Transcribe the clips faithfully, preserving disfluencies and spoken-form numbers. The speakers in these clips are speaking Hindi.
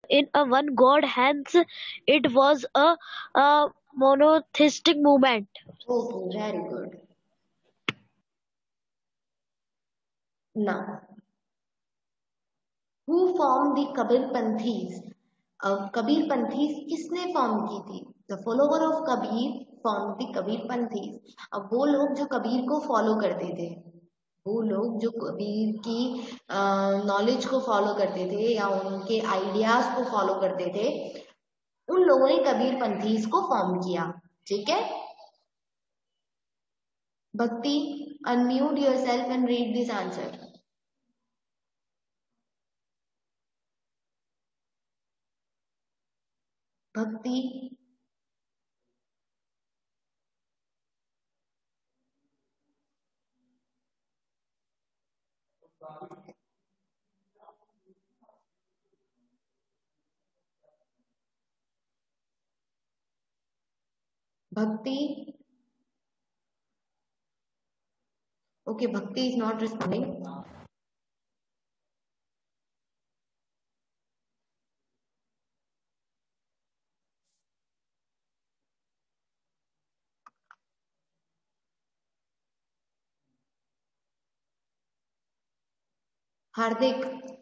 in a one god, hence it was a, a monotheistic movement. Okay, very good. Now, who formed the Kabir Panthis? अब कबीर पंथीस किसने फॉर्म की थी? The follower of Kabir form the Kabir panthis. अब वो लोग जो कबीर को फॉलो करते थे, वो लोग जो कबीर की नॉलेज को फॉलो करते थे या उनके आइडियाज को फॉलो करते थे, उन लोगों ने कबीर पंथीस को फॉर्म किया. ठीक है. Bhakti, unmute yourself and read this answer. Bhakti, Bhakti. Okay, Bhakti is not responding. Hardik.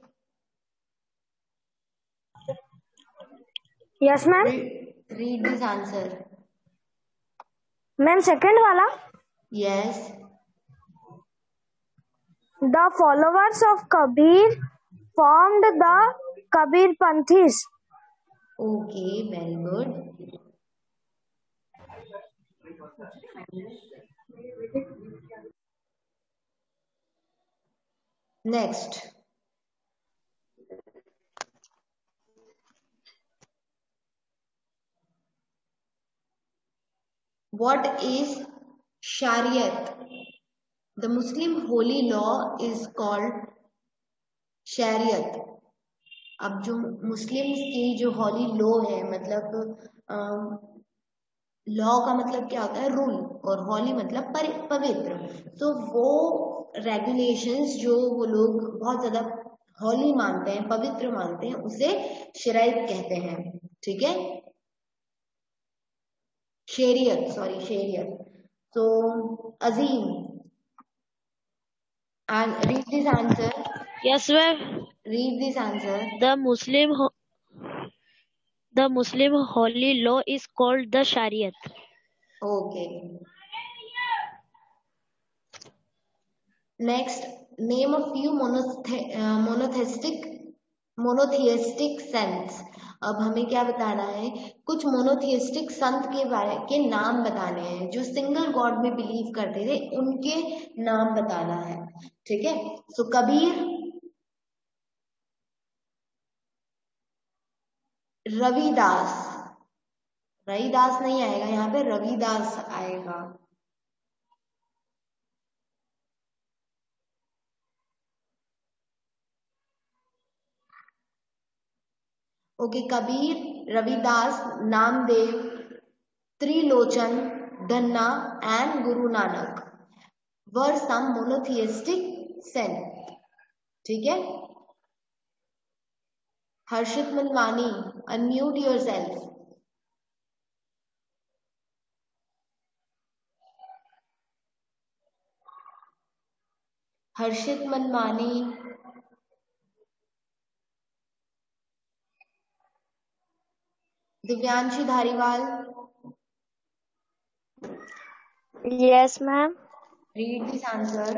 Yes, ma'am. Read, read this answer. Ma'am, second wala. Yes. The followers of Kabir formed the Kabir Panthis. Okay, very good. Next. What is Shariat? The Muslim holy law is called Shariat. अब जो मुस्लिम्स की जो हॉली लॉ है, मतलब लॉ का मतलब क्या होता है? रूल, और हॉली मतलब पवित्र. तो वो रेगुलेशंस जो वो लोग बहुत ज्यादा हॉली मानते हैं, पवित्र मानते हैं, उसे शरीयत कहते हैं. ठीक है. शरीयत, सॉरी शरीयत. तो अजीम, and read this answer. Yes, ma'am. Read this answer. The Muslim the Muslim holy law is called the Shariat. Okay. Next, name a few monothe- uh, monotheistic monotheistic saints. अब हमें क्या बताना है? कुछ मोनोथियस्टिक संत के बारे के नाम बताने हैं जो सिंगल गॉड में बिलीव करते थे, उनके नाम बताना है. ठीक है. सो कबीर, रविदास. रविदास नहीं आएगा यहाँ पे, रविदास आएगा. Okay. Kabir, Ravidas, Namdev, Trilochan, Dhanna and Guru Nanak were some monotheistic saint. ठीक है. Harshit Manwani, unmute yourself. Harshit Manwani. Divyanshi Dhariwal. Yes, ma'am. Read this answer.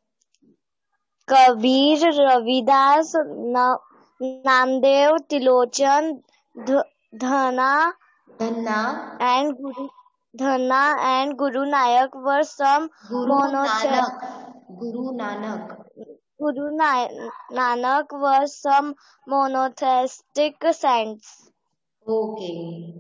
Kabir, Ravidas, Na- Namdev, Tilochan, Dhana, Dhanna and Guru, Dhana and Guru Nanak were some Guru monothe- Nanak. Guru Nanak. Guru Na- Nanak was some monotheistic saints. Okay.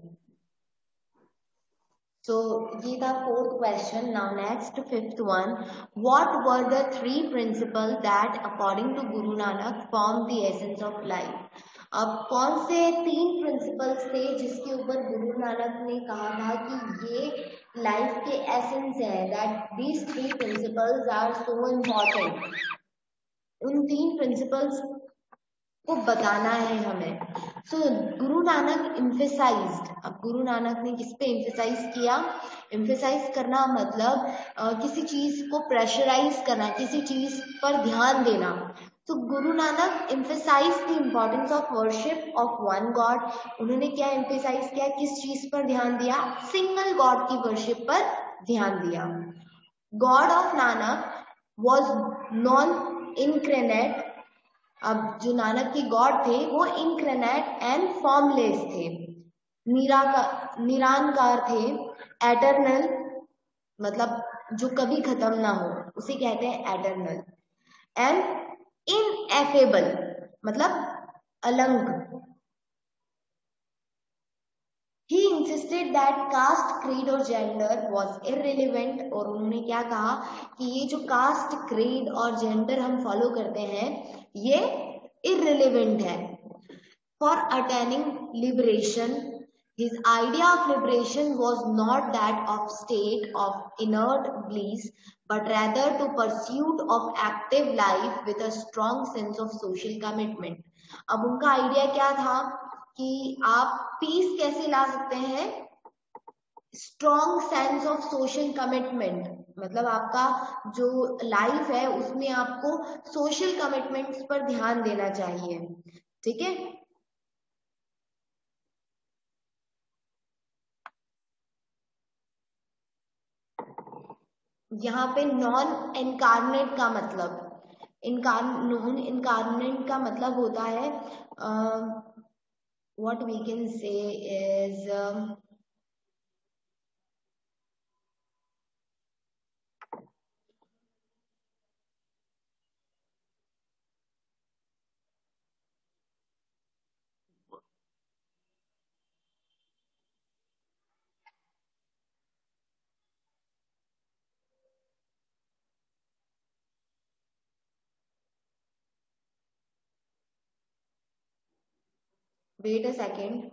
So ये था fourth question. Now next, fifth one. What were the three principles that according to Guru Nanak form the essence of life? अब कौन से तीन प्रिंसिपल्स थे जिसके ऊपर गुरु नानक ने कहा था कि ये लाइफ के एसेंस है, that these three principles are so important. उन तीन प्रिंसिपल्स को बताना है हमें. सो गुरु नानक emphasized. अब गुरु नानक ने किस पे emphasize किया? emphasize करना मतलब uh, किसी चीज को प्रेशराइज करना, किसी चीज पर ध्यान देना. तो Guru Nanak emphasized the importance of worship of one God. उन्होंने क्या emphasize किया, किस चीज पर ध्यान दिया? सिंगल गॉड की वर्शिप पर ध्यान दिया. God of Nanak was non-incarnate. अब जो नानक के गॉड थे वो इनक्रेनेट एंड फॉर्मलेस थे, निराकार निराकार थे. एटर्नल मतलब जो कभी खत्म ना हो, उसे कहते हैं एटर्नल. एंड इनएफेबल मतलब Alang. He insisted that caste, creed और gender was irrelevant. और उन्होंने क्या कहा कि ये जो caste, creed और gender हम follow करते हैं ये irrelevant है. For attaining liberation, his idea of liberation was not that of state of inert bliss, but rather to pursuit of active life with a strong sense of social commitment. अब उनका आइडिया क्या था कि आप पीस कैसे ला सकते हैं? Strong sense of social commitment. मतलब आपका जो लाइफ है उसमें आपको सोशल कमिटमेंट्स पर ध्यान देना चाहिए. ठीक है. यहाँ पे नॉन इनकारनेट का मतलब इनकार नॉन इनकारनेट का मतलब होता है what we can say is wait a second.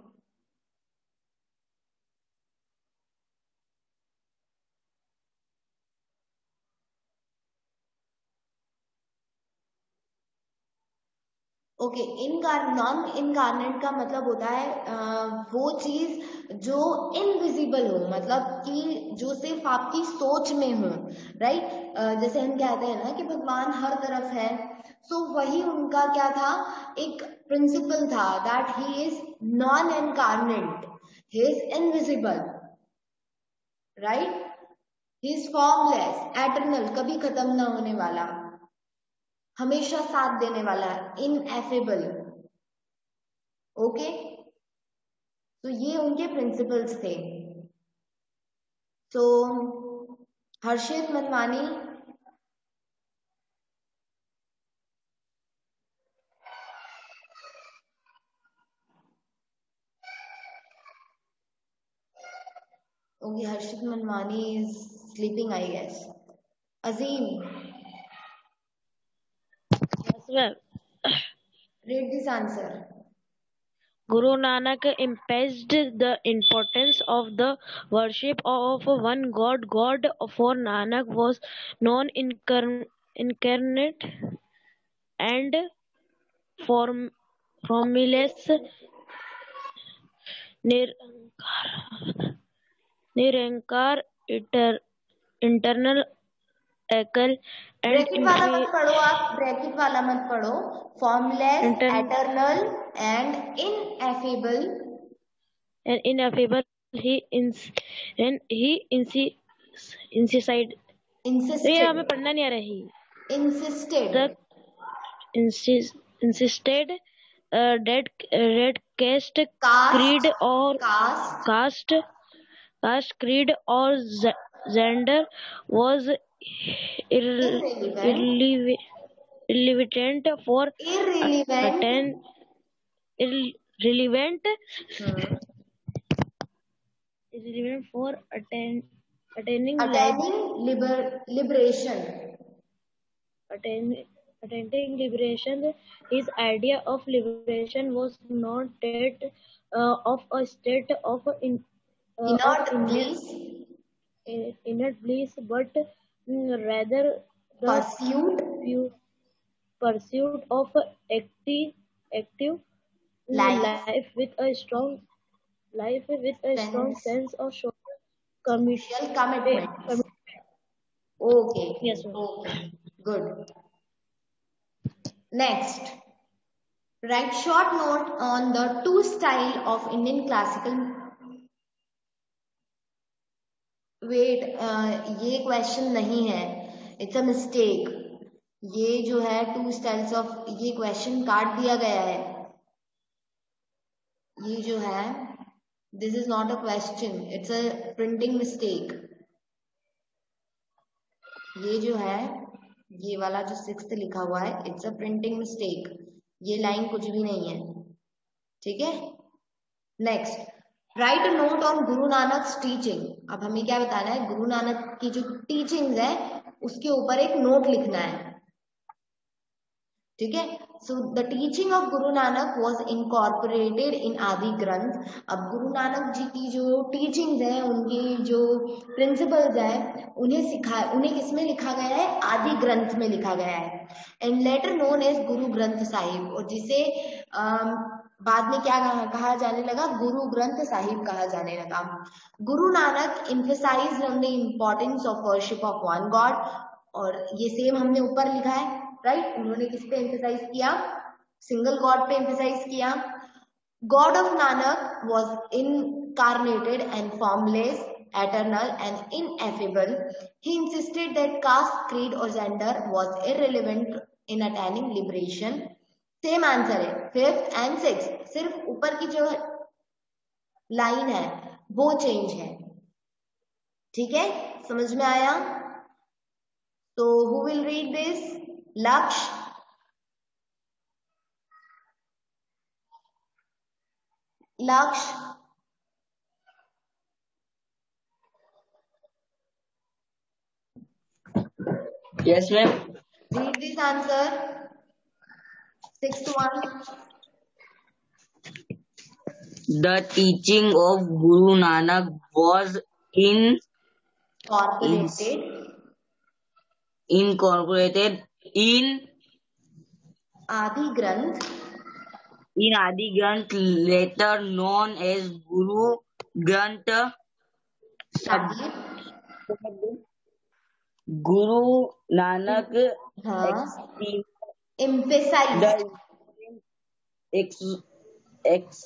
Okay. इनकार नॉन इनकारनेट का मतलब होता है आ, वो चीज जो इनविजिबल हो, मतलब कि जो सिर्फ आपकी सोच में हो. राइट. जैसे हम कहते हैं ना कि भगवान हर तरफ है. सो so, वही उनका क्या था, एक प्रिंसिपल था that he is non incarnate, he is invisible. Right. He is formless, eternal, कभी खत्म ना होने वाला, हमेशा साथ देने वाला, इनएफेबल. ओके. तो ये उनके प्रिंसिपल्स थे. तो Harshit Manwani. Okay. Harshit Manwani is sleeping I guess. Azeem. Yes, ma'am. Read this answer. Guru Nanak emphasized the importance of the worship of one God. God for Nanak was non-incarnate and form formless, Nirankar Nirankar इटर, इंटरनल एकल एंड ब्रैकेट वाला मत पढ़ो आप, ब्रैकेट वाला मत पढ़ो. Formless, eternal and ineffable. And ineffable. He इंस एंड ही इंसी इंसिसाइड ये हमें पढ़ना नहीं आ रही. Insisted insisted dead red caste creed और कास्ट कास्ट क्रीड और gender was irrelevant irrelevant for attain irrelevant irrelevant for attain attaining attaining liber, liberation attaining attaining liberation. His idea of liberation was not that uh, of a state of in uh, inert of bliss inert bliss, but mm, rather the pursuit pursuit of active active Life life with a strong life with a strong sense sense of social commitment. social commitments. Okay, Yes, ma'am. okay, good. Next, write short note on the two style of Indian classical. Wait ये क्वेश्चन नहीं है, इट्स अ मिस्टेक. ये जो है टू स्टाइल्स ऑफ, ये क्वेश्चन काट दिया गया है. ये जो है this is not a question, it's a printing mistake. ये जो है ये वाला जो सिक्स्थ लिखा हुआ है, इट्स अ प्रिंटिंग मिस्टेक. ये लाइन कुछ भी नहीं है, ठीक है. Next, right note on Guru Nanak teaching. अब हमें क्या बताना है, गुरु नानक की जो टीचिंग्स है उसके ऊपर एक नोट लिखना है, ठीक है. So the teaching of Guru Nanak was incorporated in आदि ग्रंथ. अब गुरु नानक जी की जो टीचिंग्स है, उनकी जो प्रिंसिपल्स है, उन्हें सिखा उन्हें किसमें लिखा गया है, आदि ग्रंथ में लिखा गया है. And later known as Guru Granth Sahib, और जिसे बाद में क्या कहा जाने लगा, गुरु ग्रंथ साहिब कहा जाने लगा. Guru Nanak emphasized on the importance of worship of one God, और ये सेम हमने ऊपर लिखा है, राइट right? उन्होंने किस पे एम्फेसाइज किया, सिंगल गॉड पे एम्फेसाइज किया. God of Nanak was incarnated and formless, eternal and ineffable. He insisted that caste, creed or gender was irrelevant in attaining liberation. Same answer है फिफ्थ एंड सिक्स, सिर्फ ऊपर की जो लाइन है वो चेंज है, ठीक है. समझ में आया? तो हु विल रीड दिस? लक्ष्य. लक्ष्य, Yes, ma'am. read this answer. Sixth one. The teaching of Guru Nanak was in Incorporated. incorporated in Adi Granth. in Adi Granth, later known as Guru Granth Sahib. Guru Nanak हाँ. explained Emphasized. the ex, ex,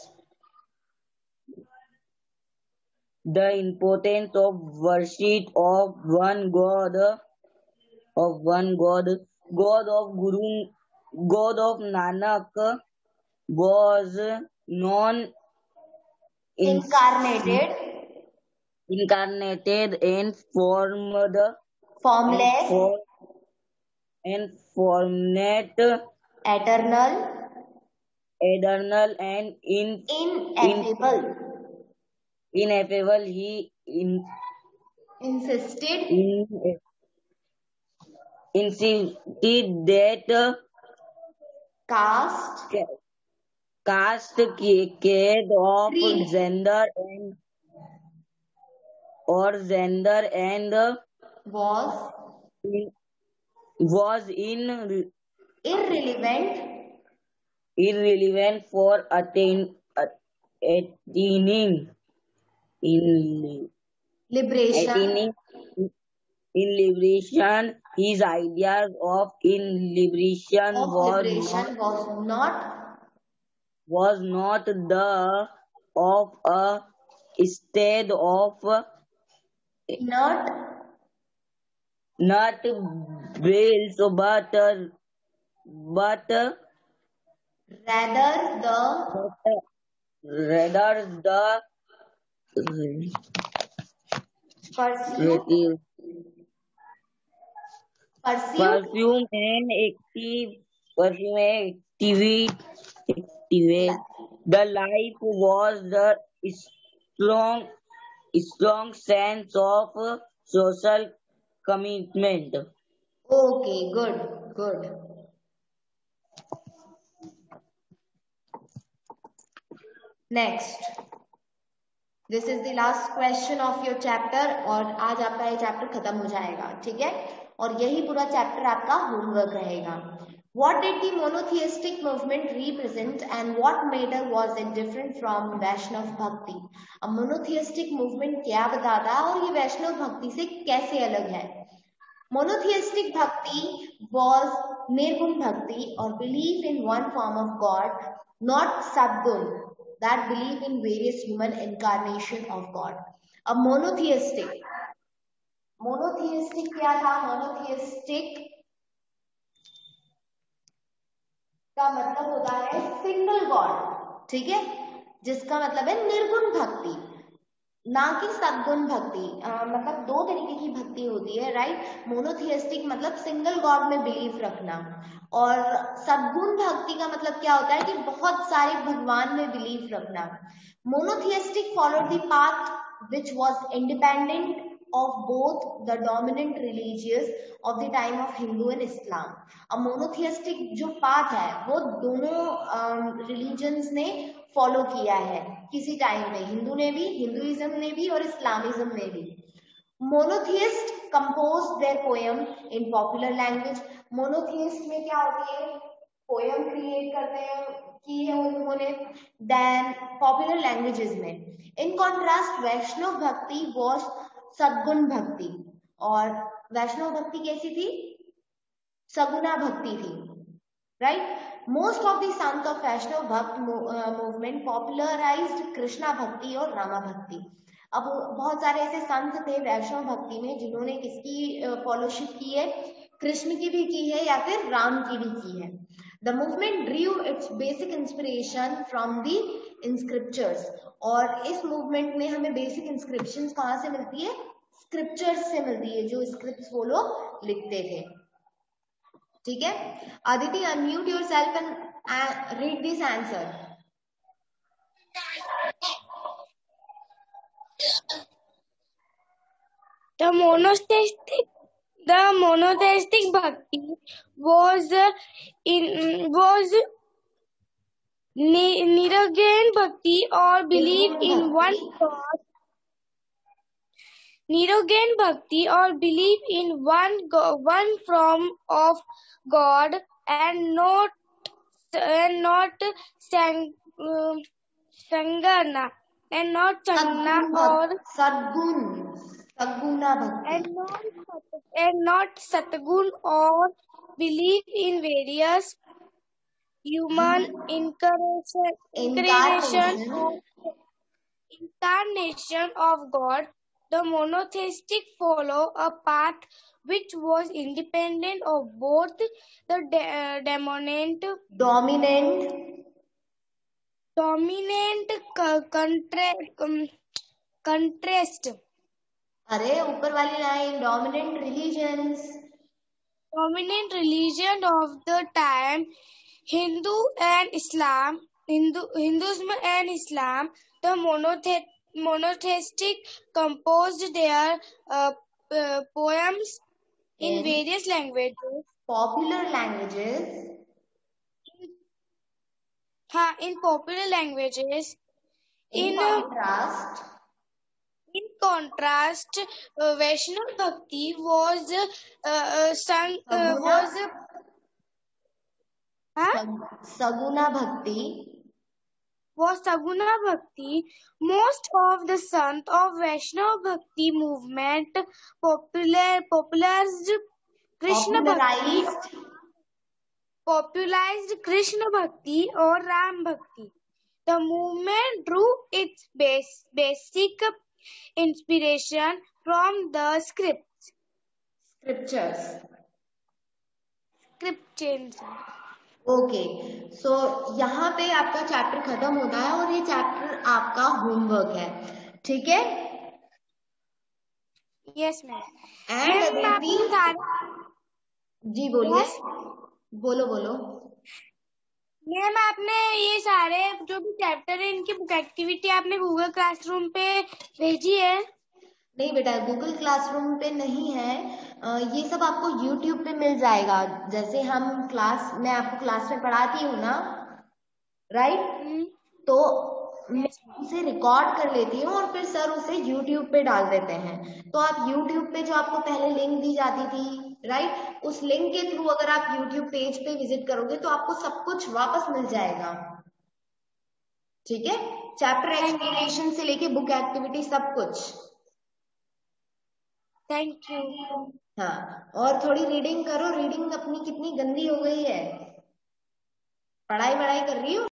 the importance of worship of one God, of one God, God of Guru, God of Nanak was non Incarnated. incarnated and formed Formless. and, for, and formed Eternal. eternal and in, Ineffable. ineffable. He in, Insisted. in, insisted that Caste. caste, creed of Creed. gender and or gender and Was in, was in irrelevant. irrelevant for attain, attaining in Liberation. attaining in liberation. His ideas of in liberation Of was liberation not, was not was not the of a state of not not bills but but rather the rather the pursuit pursuit perfume and active perfume and activate activate the life was the strong strong sense of social commitment. Okay, good, good. Next, this is the last question of your chapter और आज आपका ये चैप्टर खत्म हो जाएगा, ठीक है. और यही पूरा चैप्टर आपका होमवर्क रहेगा. What did the monotheistic movement represent and what made it was it different from वैष्णव भक्ति? अब monotheistic movement क्या बताता है और ये वैष्णव भक्ति से कैसे अलग है? Monotheistic bhakti was nirgun bhakti or belief in one form of God, not sadgun, that belief in various human incarnation of God. अब monotheistic, monotheistic क्या था? Monotheistic का मतलब होता है सिंगल गॉड, ठीक है, जिसका मतलब है निर्गुण भक्ति, ना कि सद्गुण भक्ति। आ, मतलब दो तरीके की भक्ति होती है, राइट। मोनोथियस्टिक मतलब सिंगल गॉड में बिलीव रखना, और सद्गुण भक्ति का मतलब क्या होता है कि बहुत सारे भगवान में बिलीव रखना। Monotheistic followed the path which was independent of both the dominant religions of the time of Hindu and Islam. अब monotheistic जो path है वो दोनों रिलीजन्स um, ने फॉलो किया है किसी टाइम में, हिंदू ने भी, हिंदुइज्म ने भी और इस्लामिज्म ने भी। Monotheist compose their poem in popular language. Monotheist में क्या होती है, पोएम क्रिएट करते हैं की है उन्होंने, देन पॉपुलर लैंग्वेजेस में। इन कॉन्ट्रास्ट वैष्णव भक्ति वॉज सद्गुण भक्ति, और वैष्णव भक्ति कैसी थी? सगुना भक्ति थी, right. Most of the sant of Vaishnav bhakt movement popularised Krishna भक्ति और रामा भक्ति। अब बहुत सारे ऐसे संत थे वैष्णव भक्ति में जिन्होंने किसकी फॉलोशिप की है? कृष्ण की भी की है या फिर राम की भी की है। The movement drew its basic inspiration from the scriptures, और इस मूवमेंट में हमें बेसिक इंस्क्रिप्शंस कहाँ से मिलती है? स्क्रिप्चर्स से मिलती है, जो स्क्रिप्ट्स वो लोग लिखते थे, ठीक है। Aditi, unmute yourself and read this answer. The monotheistic the monotheistic bhakti was in was Niragan bhakti or belief in one God. Niragan bhakti or belief in one go, one form of God and not and not sang, uh, sangana and not sangana or sadgun sadguna bhakti and not and not satgun or belief in various human incarnation, incarnation, of, incarnation of God. The monotheistic follow a path which was independent of both the de- dominant dominant dominant contra, um, contrast. अरे ऊपर वाली line, dominant religions dominant religion of the time, Hindu and Islam, Hindu, Hinduism and Islam. The monothe- monotheistic composed their uh, uh, poems in, in various languages. Popular languages. Ha, in popular languages. In, in contrast. In contrast, uh, Vaishnav Bhakti was uh, uh, sung uh, was uh, huh? Saguna Bhakti was Saguna Bhakti. Most of the sons of Vaishnava Bhakti movement popular popularized Krishna Bhakti, popularized Krishna Bhakti or Ram Bhakti. The movement drew its base, basic inspiration from the scripts. Scriptures. Scriptures. Okay, so यहाँ पे आपका चैप्टर खत्म होता है और ये चैप्टर आपका होमवर्क है, ठीक है? Yes ma'am. एंड जी बोलिए, बोलो बोलो। मैम आपने ये सारे जो भी चैप्टर है इनकी बुक एक्टिविटी आपने गूगल क्लासरूम पे भेजी है? नहीं बेटा, गूगल क्लासरूम पे नहीं है, ये सब आपको यूट्यूब पे मिल जाएगा। जैसे हम क्लास, मैं आपको क्लास में पढ़ाती हूँ ना, राइट, तो मैं उसे रिकॉर्ड कर लेती हूँ और फिर सर उसे यूट्यूब पे डाल देते हैं। तो आप यूट्यूब पे जो आपको पहले लिंक दी जाती थी राइट। उस लिंक के थ्रू अगर आप यूट्यूब पेज पे विजिट करोगे तो आपको सब कुछ वापस मिल जाएगा। ठीक है, चैप्टर एक्सप्लेनेशन से लेके बुक एक्टिविटी सब कुछ। Thank you. हाँ, और थोड़ी रीडिंग करो, रीडिंग अपनी कितनी गंदी हो गई है। पढ़ाई वढ़ाई कर रही हो?